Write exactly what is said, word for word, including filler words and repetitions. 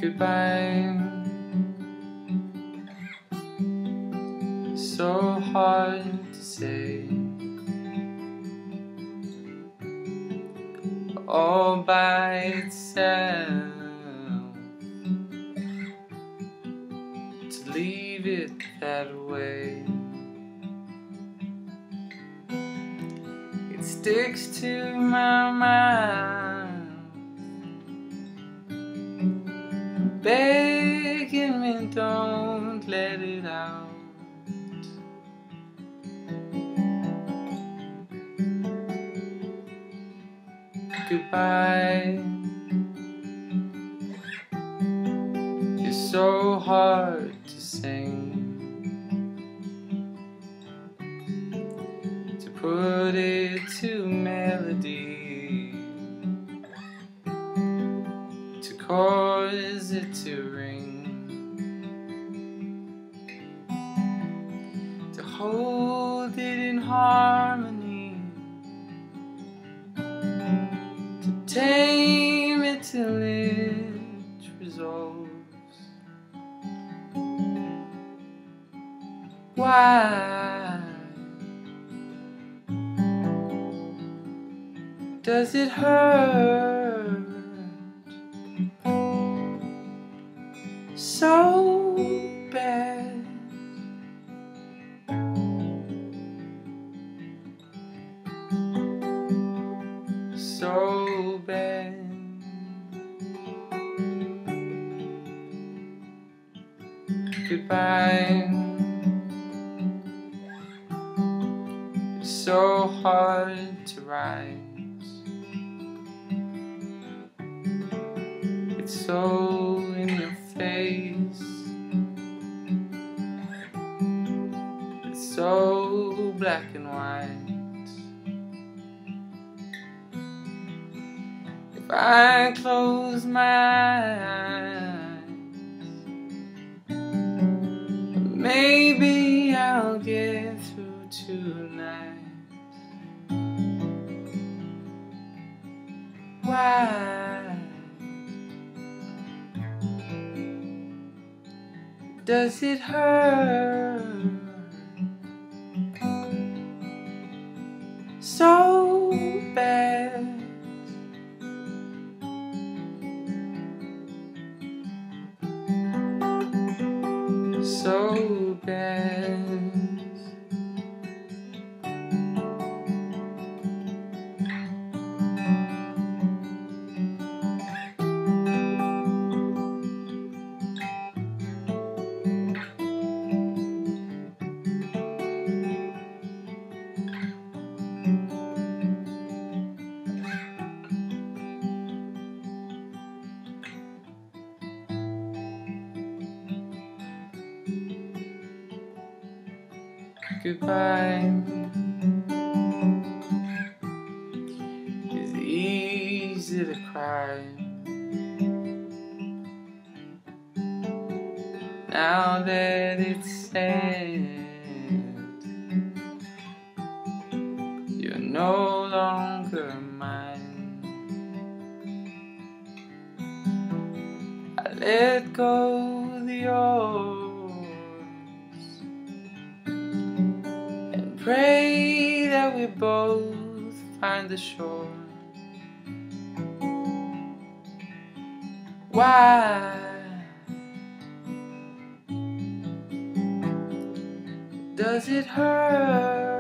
Goodbye. So hard to say, all by itself, to leave it that way. It sticks to my mind, begging me don't let it out. Goodbye. You're so hard to sing, to put it to melody, to cause it to ring, to hold it in harmony, to tame it till it resolves. Why does it hurt so bad? So bad. Goodbye. It's so hard to write. It's so in your face. It's so black and white. If I close my eyes, maybe I'll get through tonight. Why does it hurt so bad? So bad. Goodbye is easy to cry. Now that it's said, you're no longer mine. I let go the oars and pray that we both find the shore. Why does it hurt